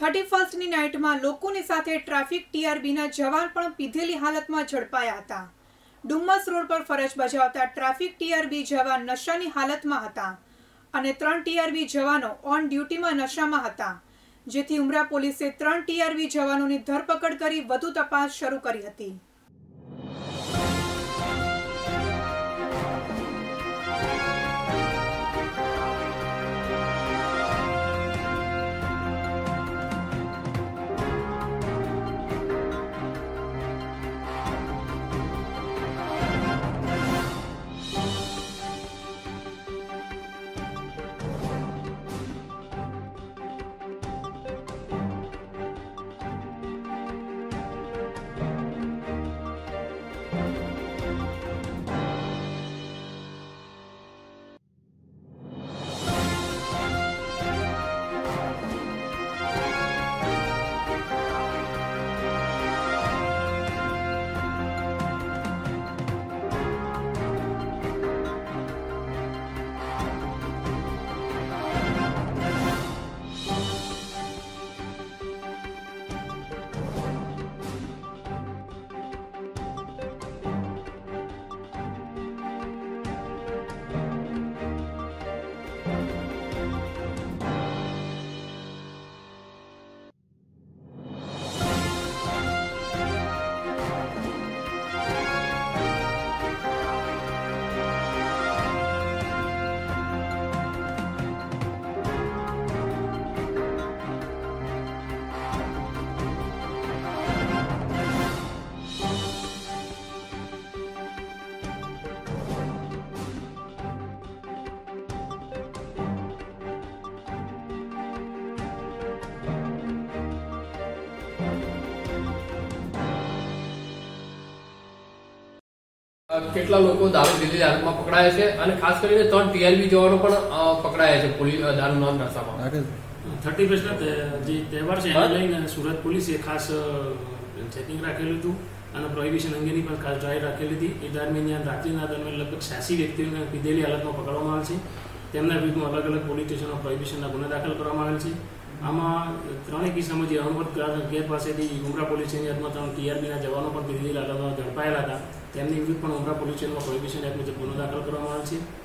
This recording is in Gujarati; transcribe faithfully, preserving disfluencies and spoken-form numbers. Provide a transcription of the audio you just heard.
થર્ટી ફર્સ્ટની નાઇટમાં લોકોની સાથે ટ્રાફિક ટીઆરબીના જવાન પણ પીધેલી હાલતમાં ઝડપાયા હતા। ડુમ્મસ રોડ પર ફરજ બજાવતા ટ્રાફિક ટીઆરબી જવાન નશાની હાલતમાં હતા અને ત્રણ ટીઆરબી જવાનો ઓન ડ્યુટીમાં નશામાં હતા, જેથી ઉમરા પોલીસે ત્રણ ટીઆરબી જવાનોની ધરપકડ કરી વધુ તપાસ શરૂ કરી હતી। કેટલા લોકો દારૂ પીધેલી હાલતમાં પકડાયા છે અને ખાસ કરીને ત્રણ ટીઆરબી જવાનો પણ પકડાયા છે પોલીસ દારૂના નશામાં। થર્ટી ફર્સ્ટ જે તહેવાર છે એને લઈને સુરત પોલીસે ખાસ ચેકિંગ રાખેલું હતું અને પ્રોહિબિશન અંગેની પણ ખાસ ડ્રાઈવ રાખેલી હતી। એ દરમિયાન રાત્રિના દરમિયાન લગભગ છ્યાસી વ્યક્તિઓને પીધેલી હાલતમાં પકડવામાં આવે છે। તેમના વિરુદ્ધમાં અલગ અલગ પોલીસ સ્ટેશનમાં પ્રોહિબિશનના ગુના દાખલ કરવામાં આવેલ છે। આમાં ત્રણેય કિસ્સામાં જે અહમદ ગેર પાસેથી ઉમરા પોલીસ સ્ટેશનની હદમાં ત્રણ ટીઆરબીના જવાનો પણ પીધેલી હાલતમાં ઝડપાયેલા હતા, તેમની વિરુદ્ધ પણ ઉમરા પોલીસ સ્ટેશનમાં પ્રોહિબિશન એક્ટ મુજબ ગુનો દાખલ કરવામાં આવે છે।